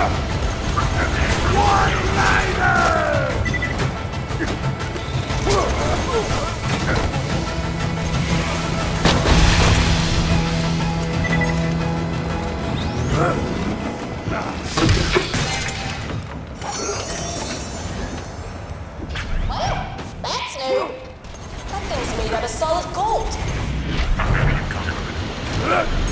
That's new. That thing's made out of solid gold.